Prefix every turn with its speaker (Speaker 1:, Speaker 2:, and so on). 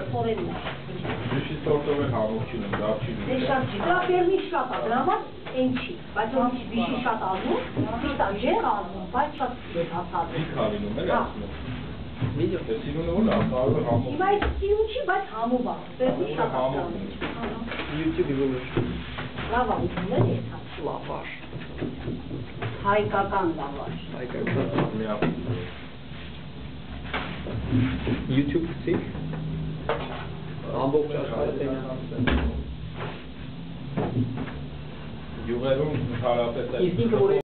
Speaker 1: խորենն է։
Speaker 2: Դուշի սորտով է համոքչինում, դավչինում։
Speaker 1: Դե շատ չի, դրա ֆերմի շատ է, դրա համար այն չի, բայց որ բիշի շատ ալնում, ճիշտ է, ջեղ ալնում, բայց շատ հասած է։
Speaker 2: Դիք ալինում էլ ասում է։ Սիրունը որ կարող է համոք։
Speaker 1: Հիմա այդ սիրուն չի, բայց համով է, ֆերմի շատ ալնում։
Speaker 3: YouTube-ի ուրիշ։
Speaker 1: Լավ ալիքում է երթա։
Speaker 3: Լավաշ։
Speaker 1: Հայկական լավաշ։
Speaker 3: Հայկական։
Speaker 2: Միապ։
Speaker 3: YouTube-ի ամբողջ աշխարհին։
Speaker 2: Յուղերում հարապետ է։
Speaker 3: Իսկ ինքը որ